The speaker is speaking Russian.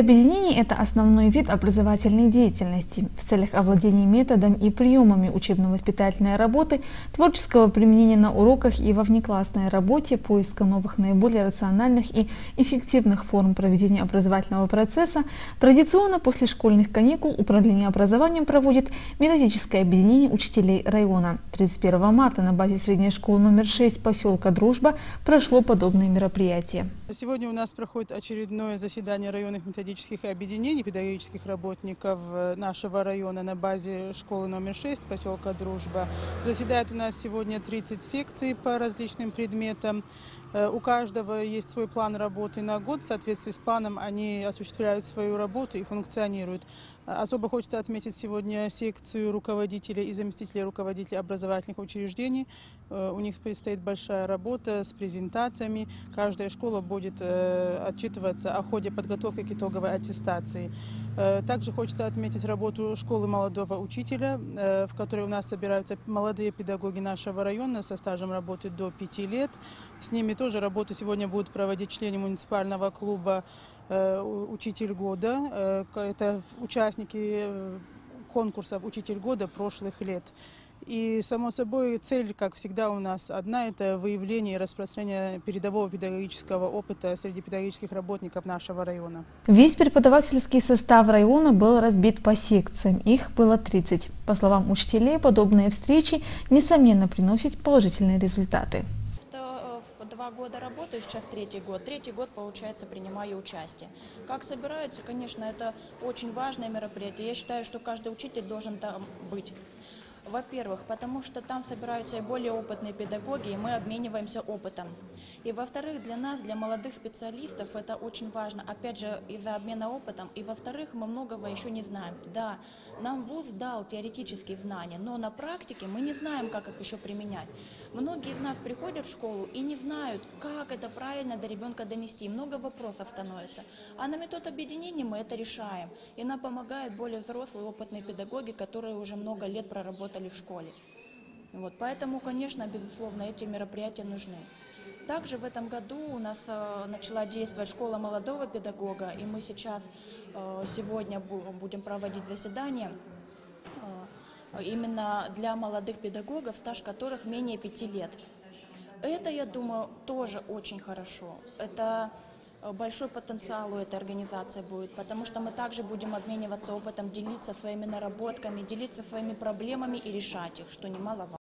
объединение – это основной вид образовательной деятельности. В целях овладения методом и приемами учебно-воспитательной работы, творческого применения на уроках и во внеклассной работе, поиска новых наиболее рациональных и эффективных форм проведения образовательного процесса, традиционно после школьных каникул Управление образованием проводит методическое объединение учителей района. 31 марта на базе средней школы номер 6 поселка Дружба прошло подобное мероприятие. Сегодня у нас проходит очередное заседание районных методических объединений педагогических работников нашего района на базе школы номер 6 поселка Дружба. Заседает у нас сегодня 30 секций по различным предметам. У каждого есть свой план работы на год. В соответствии с планом они осуществляют свою работу и функционируют. Особо хочется отметить сегодня секцию руководителей и заместителей руководителей образовательных учреждений. У них предстоит большая работа с презентациями. Каждая школа будет отчитываться о ходе подготовки к итоговой аттестации. Также хочется отметить работу школы молодого учителя, в которой у нас собираются молодые педагоги нашего района со стажем работы до 5 лет. С ними тоже работу сегодня будут проводить члены муниципального клуба «Учитель года». Это участники конкурсов «Учитель года» прошлых лет. И, само собой, цель, как всегда, у нас одна – это выявление и распространение передового педагогического опыта среди педагогических работников нашего района. Весь преподавательский состав района был разбит по секциям. Их было 30. По словам учителей, подобные встречи, несомненно, приносят положительные результаты. 2 года работаю, сейчас 3-й год. 3-й год, получается, принимаю участие. Как собираются, конечно, это очень важное мероприятие. Я считаю, что каждый учитель должен там быть. Во-первых, потому что там собираются и более опытные педагоги, и мы обмениваемся опытом. И во-вторых, для нас, для молодых специалистов, это очень важно, опять же, из-за обмена опытом. И во-вторых, мы многого еще не знаем. Да, нам вуз дал теоретические знания, но на практике мы не знаем, как их еще применять. Многие из нас приходят в школу и не знают, как это правильно до ребенка донести. Много вопросов становится. А на метод объединения мы это решаем. И нам помогают более взрослые, опытные педагоги, которые уже много лет проработали в школе. Вот, поэтому, конечно, безусловно, эти мероприятия нужны. Также в этом году у нас начала действовать школа молодого педагога, и мы сейчас сегодня будем проводить заседание именно для молодых педагогов, стаж которых менее 5 лет. Это, я думаю, тоже очень хорошо. Это большой потенциал у этой организации будет, потому что мы также будем обмениваться опытом, делиться своими наработками, делиться своими проблемами и решать их, что немаловажно.